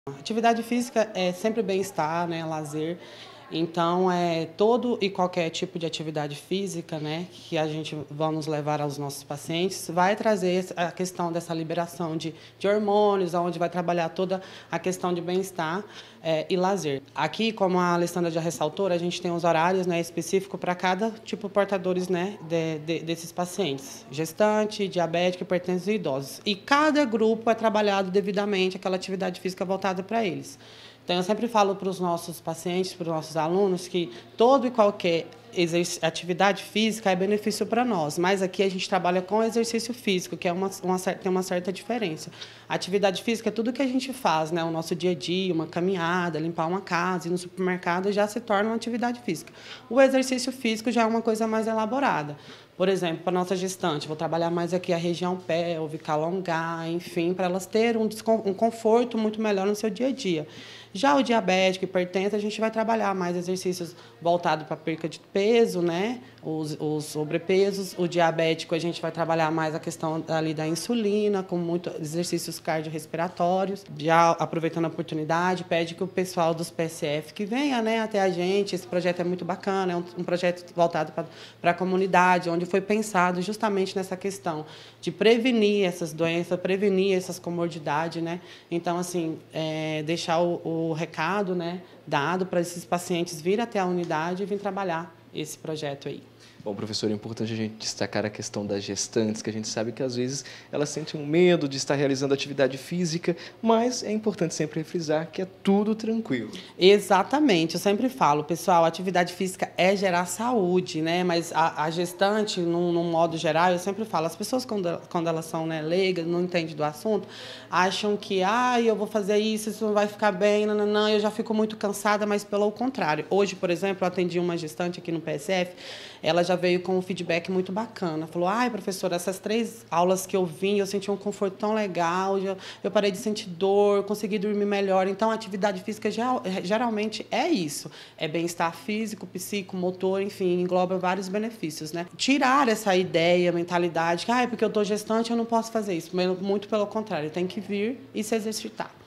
Atividade física é sempre bem-estar, né, lazer. Então, todo e qualquer tipo de atividade física, né, que a gente vamos levar aos nossos pacientes, vai trazer a questão dessa liberação de hormônios, onde vai trabalhar toda a questão de bem-estar e lazer. Aqui, como a Alessandra já ressaltou, a gente tem os horários, né, específicos para cada tipo de portadores, né, desses pacientes. Gestante, diabético, hipertenso e idosos. E cada grupo é trabalhado devidamente aquela atividade física voltada para eles. Então, eu sempre falo para os nossos pacientes, para os nossos alunos, que todo e qualquer atividade física é benefício para nós, mas aqui a gente trabalha com exercício físico, que é tem uma certa diferença. A atividade física é tudo que a gente faz, né? O nosso dia a dia, uma caminhada, limpar uma casa, ir no supermercado, já se torna uma atividade física. O exercício físico já é uma coisa mais elaborada. Por exemplo, para a nossa gestante, vou trabalhar mais aqui a região pélvica, alongar, enfim, para elas terem um conforto muito melhor no seu dia a dia. Já o diabético, hipertenso, a gente vai trabalhar mais exercícios voltados para perca de peso, né? Os sobrepesos. O diabético, a gente vai trabalhar mais a questão ali da insulina, com muitos exercícios cardiorrespiratórios. Já aproveitando a oportunidade, pede que o pessoal dos PSF que venha, né, até a gente. Esse projeto é muito bacana, é um projeto voltado para a comunidade, onde foi pensado justamente nessa questão de prevenir essas doenças, prevenir essas comorbidades, né? Então, assim, deixar o recado, né, dado para esses pacientes vir até a unidade e vir trabalhar esse projeto aí. Bom, professor, é importante a gente destacar a questão das gestantes, que a gente sabe que às vezes elas sentem um medo de estar realizando atividade física, mas é importante sempre frisar que é tudo tranquilo. Exatamente, eu sempre falo, pessoal, atividade física é gerar saúde, né? Mas a gestante, num modo geral, eu sempre falo, as pessoas quando elas são, né, leigas, não entendem do assunto, acham que, eu vou fazer isso não vai ficar bem, não, eu já fico muito cansada, mas pelo contrário. Hoje, por exemplo, eu atendi uma gestante aqui no PSF, ela já veio com um feedback muito bacana. Falou, professora, essas 3 aulas que eu vim, eu senti um conforto tão legal, eu parei de sentir dor, consegui dormir melhor. Então, a atividade física geralmente é isso. É bem-estar físico, psíquico, motor, enfim, engloba vários benefícios, né? Tirar essa ideia, mentalidade, que, porque eu estou gestante, eu não posso fazer isso. Muito pelo contrário, tem que vir e se exercitar.